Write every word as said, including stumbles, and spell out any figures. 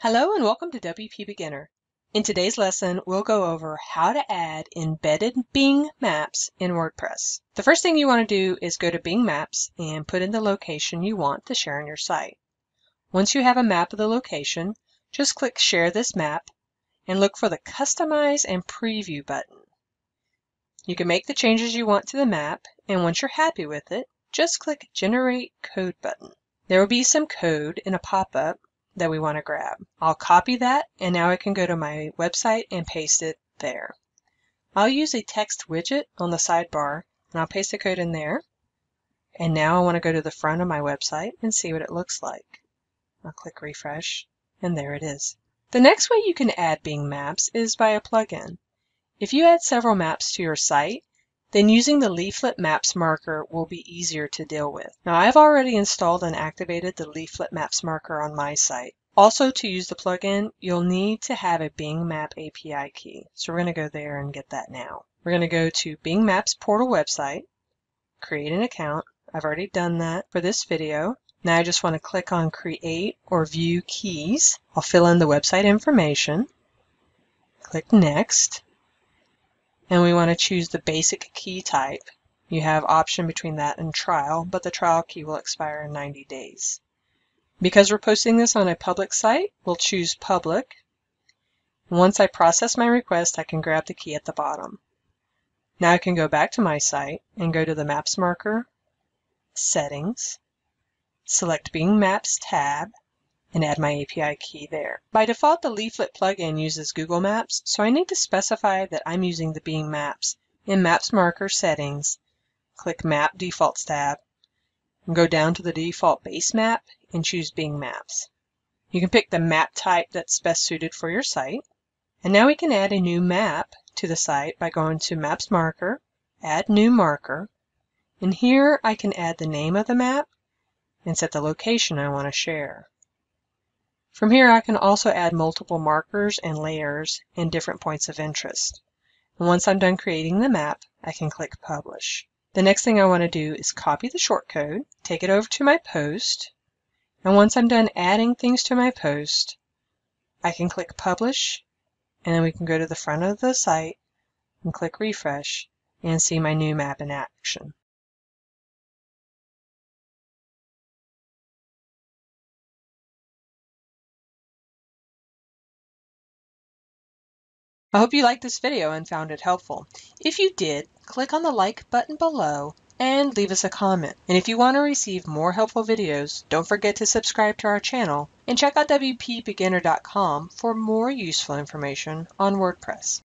Hello and welcome to W P Beginner. In today's lesson, we'll go over how to add embedded Bing Maps in WordPress. The first thing you want to do is go to Bing Maps and put in the location you want to share on your site. Once you have a map of the location, just click Share this map and look for the Customize and Preview button. You can make the changes you want to the map, and once you're happy with it, just click Generate Code button. There will be some code in a pop-up that we want to grab. I'll copy that, and now I can go to my website and paste it there. I'll use a text widget on the sidebar, and I'll paste the code in there. And now I want to go to the front of my website and see what it looks like. I'll click refresh, and there it is. The next way you can add Bing Maps is by a plugin. If you add several maps to your site, then using the Leaflet Maps Marker will be easier to deal with. Now, I've already installed and activated the Leaflet Maps Marker on my site. Also, to use the plugin, you'll need to have a Bing Map A P I key. So we're going to go there and get that now. We're going to go to Bing Maps portal website, create an account. I've already done that for this video. Now I just want to click on Create or View Keys. I'll fill in the website information, click Next. And we want to choose the basic key type. You have option between that and trial, but the trial key will expire in ninety days. Because we're posting this on a public site, we'll choose public. Once I process my request, I can grab the key at the bottom. Now I can go back to my site and go to the Maps Marker, Settings, select Bing Maps tab, and add my A P I key there. By default, the Leaflet plugin uses Google Maps, so I need to specify that I'm using the Bing Maps. In Maps Marker Settings, click Map Defaults tab, and go down to the default base map and choose Bing Maps. You can pick the map type that's best suited for your site. And now we can add a new map to the site by going to Maps Marker, Add New Marker, and here I can add the name of the map and set the location I want to share. From here, I can also add multiple markers and layers and different points of interest. And once I'm done creating the map, I can click Publish. The next thing I want to do is copy the shortcode, take it over to my post, and once I'm done adding things to my post, I can click Publish, and then we can go to the front of the site and click Refresh and see my new map in action. I hope you liked this video and found it helpful. If you did, click on the like button below and leave us a comment. And if you want to receive more helpful videos, don't forget to subscribe to our channel and check out W P beginner dot com for more useful information on WordPress.